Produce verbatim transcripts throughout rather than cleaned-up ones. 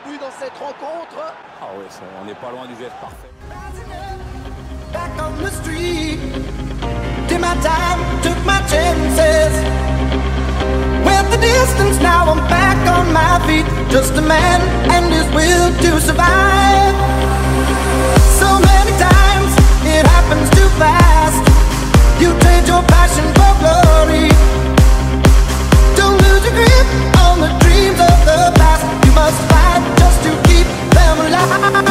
but dans cette rencontre. Ah oui, ça, on n'est pas loin du geste parfait. Back on the street, did my time, took my chances. Went the distance, now I'm back on my feet. Just a man and his will to survive. So many times, it happens too fast. You trade your passion for glory. Don't lose your grip on the dreams of the past. You must fight just to keep them alive.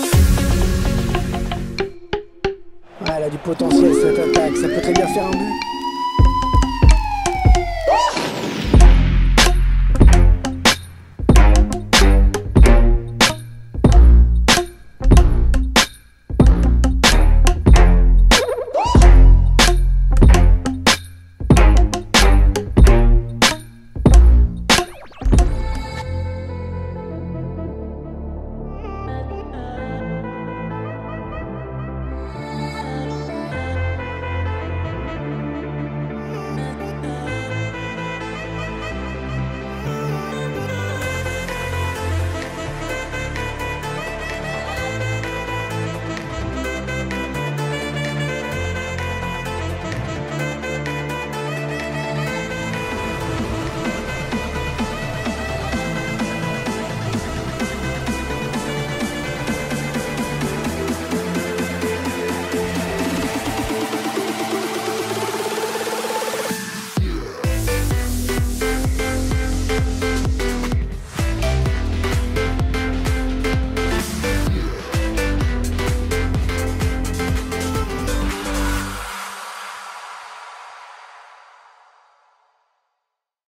Elle a du potentiel cette attaque, ça peut très bien faire un but.